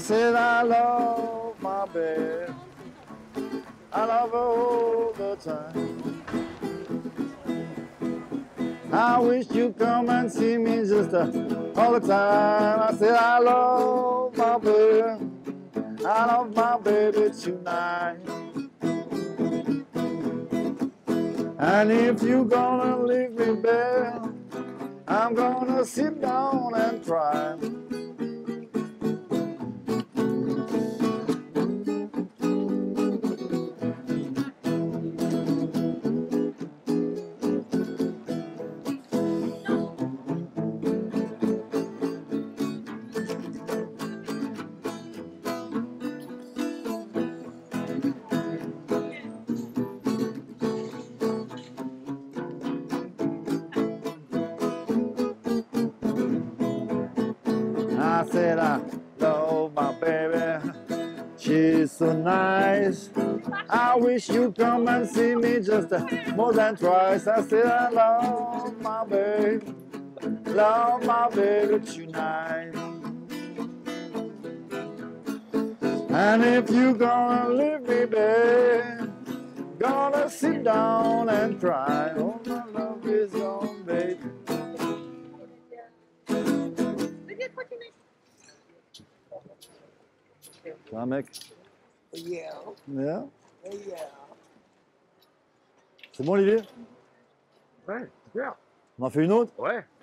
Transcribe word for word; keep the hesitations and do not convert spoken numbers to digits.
said I love my baby. I love her all the time. I wish you'd come and see me just uh, all the time. I said I love my baby. I love my baby tonight. And if you're gonna leave me, baby, I'm gonna sit down and cry. I said I love my baby, she's so nice. I wish you'd come and see me just uh, more than twice. I said I love my baby, love my baby tonight. And if you're gonna leave me, babe, gonna sit down and cry. Oh, my love is gone, baby. Un mec. Yeah. Yeah. Yeah. C'est bon, Olivier? Ouais, super. On en fait une autre? Ouais.